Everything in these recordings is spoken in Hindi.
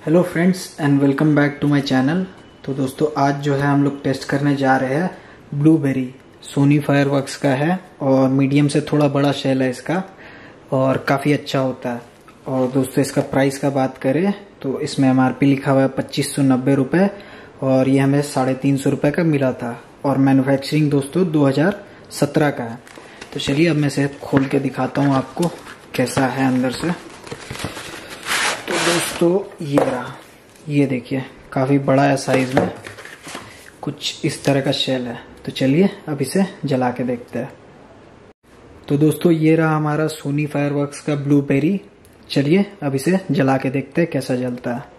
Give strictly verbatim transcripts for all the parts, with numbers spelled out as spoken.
Hello friends and welcome back to my channel. तो दोस्तों आज जो है हम लोग टेस्ट करने जा रहे हैं ब्लूबेरी। सोनी फायरवर्क्स का है और मीडियम से थोड़ा बड़ा शेल है इसका और काफ़ी अच्छा होता है। और दोस्तों इसका प्राइस का बात करें तो इसमें एम आर पी लिखा हुआ है पच्चीस सौ नब्बे रुपये और ये हमें साढ़े तीन सौ रुपये का मिला था और मैन्युफैक्चरिंग दोस्तों दो हज़ार सत्रह का है। तो चलिए अब मैं इसे खोल के दिखाता हूँ आपको कैसा है अंदर से। तो दोस्तों ये रहा, ये देखिए काफ़ी बड़ा है साइज में, कुछ इस तरह का शेल है। तो चलिए अब इसे जला के देखते हैं। तो दोस्तों ये रहा हमारा सोनी फायरवर्क्स का ब्लूबेरी। चलिए अब इसे जला के देखते हैं कैसा जलता है।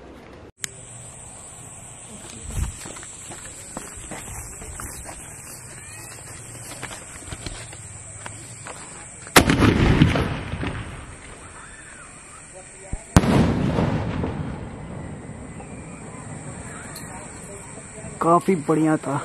काफी बढ़िया था।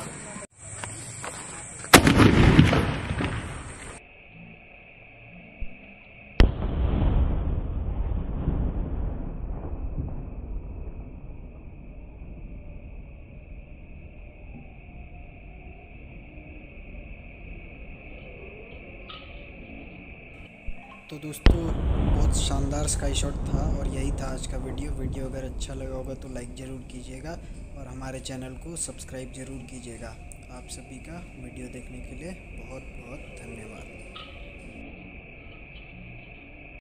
तो दोस्तों बहुत शानदार स्काई शॉट था और यही था आज का वीडियो। वीडियो अगर अच्छा लगा होगा तो लाइक ज़रूर कीजिएगा और हमारे चैनल को सब्सक्राइब ज़रूर कीजिएगा। आप सभी का वीडियो देखने के लिए बहुत बहुत धन्यवाद।